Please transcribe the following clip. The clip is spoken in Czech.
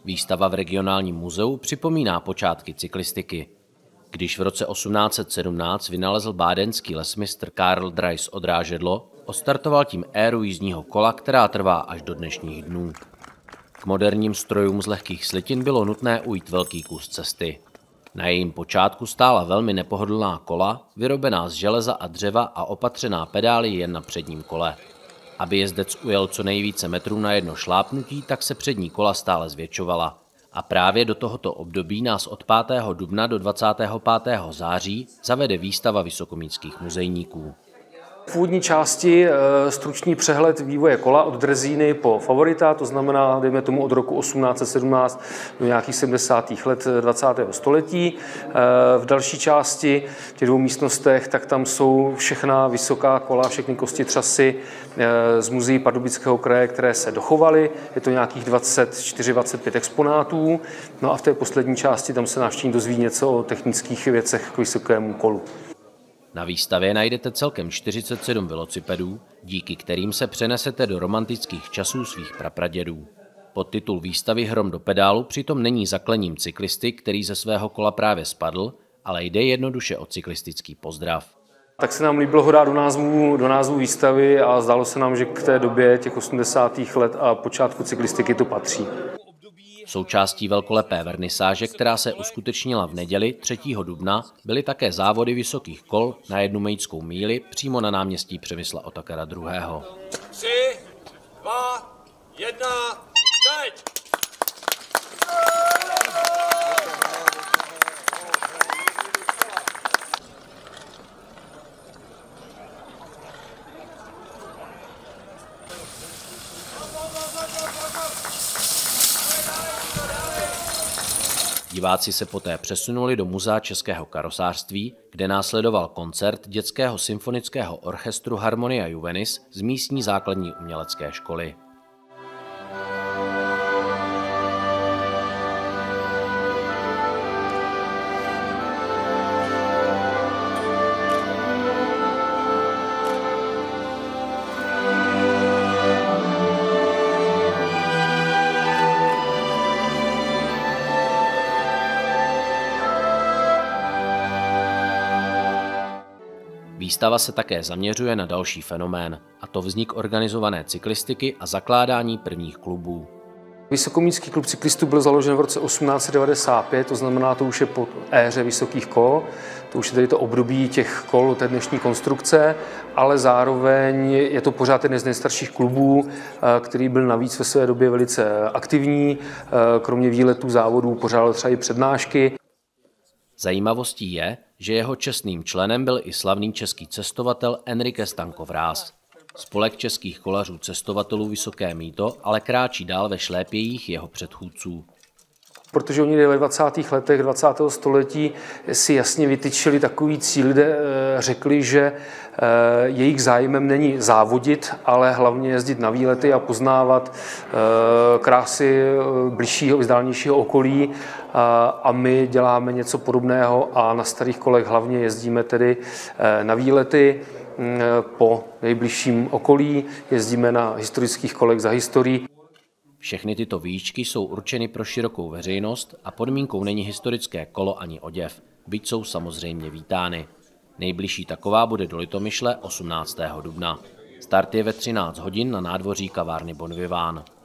Výstava v regionálním muzeu připomíná počátky cyklistiky. Když v roce 1817 vynalezl bádenský lesmistr Karl Drais odrážedlo, odstartoval tím éru jízdního kola, která trvá až do dnešních dnů. K moderním strojům z lehkých slitin bylo nutné ujít velký kus cesty. Na jejím počátku stála velmi nepohodlná kola, vyrobená z železa a dřeva a opatřená pedály jen na předním kole. Aby jezdec ujel co nejvíce metrů na jedno šlápnutí, tak se přední kola stále zvětšovala. A právě do tohoto období nás od 5. dubna do 25. září zavede výstava vysokomístských muzejníků. V úvodní části stručný přehled vývoje kola od Drezíny po Favorita, to znamená, dejme tomu od roku 1817 do nějakých 70. let 20. století. V další části, v těch dvou místnostech, tak tam jsou všechna vysoká kola, všechny kostitřasy z muzeí Pardubického kraje, které se dochovaly. Je to nějakých 24-25 exponátů. No a v té poslední části tam se návštěvník dozví něco o technických věcech k vysokému kolu. Na výstavě najdete celkem 47 velocipedů, díky kterým se přenesete do romantických časů svých prapradědů. Podtitul výstavy Hrom do pedálu přitom není zaklením cyklisty, který ze svého kola právě spadl, ale jde jednoduše o cyklistický pozdrav. Tak se nám líbilo ho dát do názvu výstavy a zdálo se nám, že k té době těch 80. let a počátku cyklistiky to patří. Součástí velkolepé vernisáže, která se uskutečnila v neděli 3. dubna, byly také závody vysokých kol na 1 mejdskou míli přímo na náměstí Přemysla Otakara II. 3, 2, 1, teď! Diváci se poté přesunuli do Muzea českého karosářství, kde následoval koncert dětského symfonického orchestru Harmonia Juvenis z místní základní umělecké školy. Výstava se také zaměřuje na další fenomén, a to vznik organizované cyklistiky a zakládání prvních klubů. Vysokomístský klub cyklistů byl založen v roce 1895, to znamená, to už je po éře vysokých kol, to už je tedy to období těch kol té dnešní konstrukce, ale zároveň je to pořád jeden z nejstarších klubů, který byl navíc ve své době velice aktivní, kromě výletů závodů pořádal třeba i přednášky. Zajímavostí je, že jeho čestným členem byl i slavný český cestovatel Enrique Stanko Vráz. Spolek českých kolařů cestovatelů Vysoké Mýto ale kráčí dál ve šlépějích jeho předchůdců. Protože oni ve 20. letech 20. století si jasně vytyčili takový cíl, kde řekli, že jejich zájmem není závodit, ale hlavně jezdit na výlety a poznávat krásy bližšího, vzdálenějšího okolí. A my děláme něco podobného a na starých kolech hlavně jezdíme tedy na výlety po nejbližším okolí, jezdíme na historických kolech za historií. Všechny tyto výšky jsou určeny pro širokou veřejnost a podmínkou není historické kolo ani oděv, byť jsou samozřejmě vítány. Nejbližší taková bude do Litomyšle 18. dubna. Start je ve 13 hodin na nádvoří kavárny Bon Vivant.